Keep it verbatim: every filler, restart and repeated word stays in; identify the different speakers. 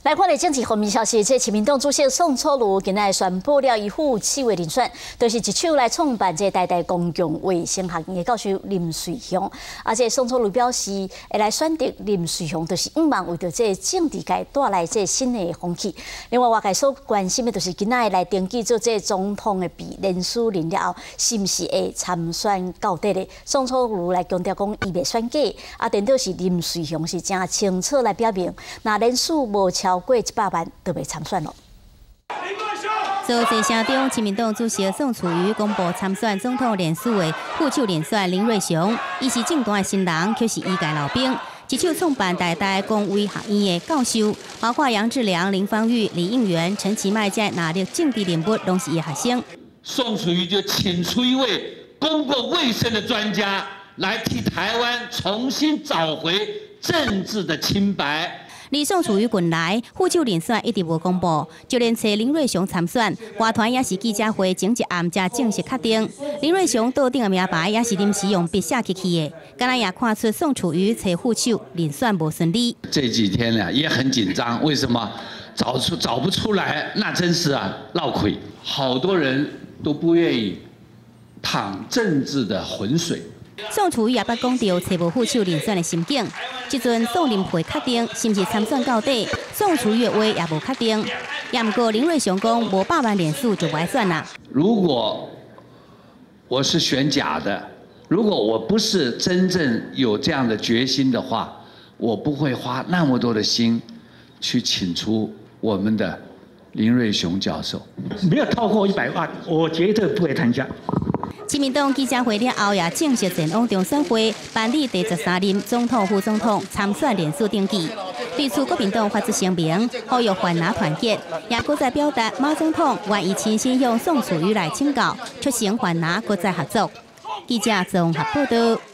Speaker 1: 来看的政治方面消息，这亲民党主席宋楚瑜今日宣布了，伊赴七月遴选，就是一手来创办这台台公共卫生学院的教授林瑞雄。而且宋楚瑜表示，会来选择林瑞雄，就是希望为着这政治界带来这新的风气。另外，外界所关心的就是今仔来登记做这总统的比连署人了后，是毋是会参选到底的？宋楚瑜来强调讲，伊袂选假，啊，颠倒是林瑞雄是真清楚来表明，那连署无超过一百万就袂参选咯。
Speaker 2: 做在城中，亲民党主席宋楚瑜公布参选总统连署的副手连选林瑞雄，伊是政党的新人，却是医界老兵，一手创办台大公卫学院的教授，包括杨志良、林芳玉、李应元、陈其迈这哪类政治人物，拢是伊的学生。
Speaker 3: 宋楚瑜就请出一位公共卫生的专家，来替台湾重新找回政治的清白。
Speaker 2: 李宋楚瑜近来副手人选一直无公布，就连找林瑞雄参选，外团也是记者会前一暗才正式确定。林瑞雄倒顶的名牌也是临时用笔写起去的，敢若也看出宋楚瑜找副手人选无顺利。
Speaker 3: 这几天呢也很紧张，为什么找出找不出来？那真是啊闹亏，好多人都不愿意淌政治的浑水。
Speaker 2: 宋楚瑜也捌讲到找无副手人选的心境，即阵宋林会确定是毋是参选到底，宋楚瑜的话也无确定。也毋过林瑞雄讲无百万连署就不爱选啦。
Speaker 3: 如果我是选假的，如果我不是真正有这样的决心的话，我不会花那么多的心去请出我们的林瑞雄教授。
Speaker 4: 没有超过一百万，我绝对不会参加。
Speaker 2: 亲民党记者会了后，也正式前往中选会办理第十三任总统、副总统参选连署登记。对此，国民党发出声明，呼吁泛蓝团结，也搁再表达马总统愿意亲身向宋楚瑜来请教，促成泛蓝搁再合作。记者综合报道。